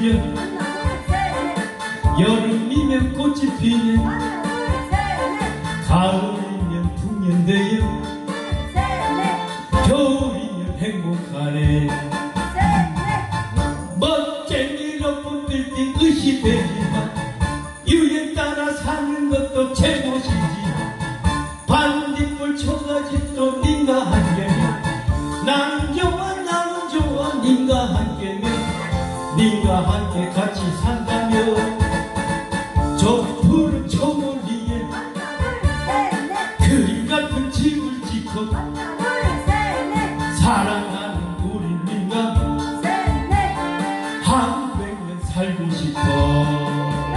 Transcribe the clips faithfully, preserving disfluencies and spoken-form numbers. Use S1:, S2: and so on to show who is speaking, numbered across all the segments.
S1: 피면 여름이면 꽃이 피네 가을이면 풍년되어 겨울이면 행복하네 멋쟁이 높은 빌딩 의식되지만 유행 따라 사는 것도 최고시지 반딧불 초가집도 님과 함께면 나는 좋아 나는 좋아 님과 함께면 님과 함께 같이 산다면 저 푸른 초원 위에 그림 같은 집을 짓고 사랑하는 우리 님과 한 백 년 살고 싶어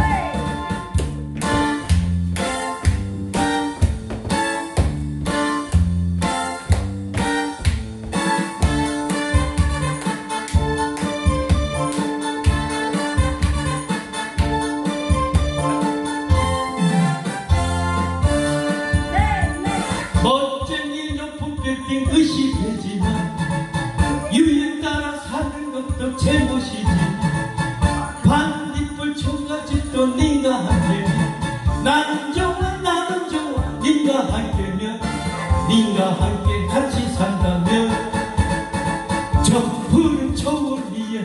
S1: 멋쟁이 높은 빌딩 의식되지만 유행 따라 사는 것도 제멋이지 반딧불 초가집도 님과 함께면 나는 좋아 나는 좋아 님과 함께면 님과 함께 같이 산다면 저 푸른 초원 위에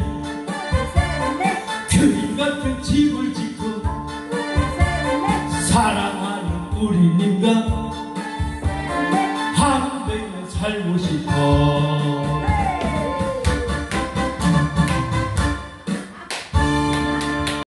S1: 그림 같은 집을 짓고 사랑하는 우리 님과 한 백 년 살고 싶어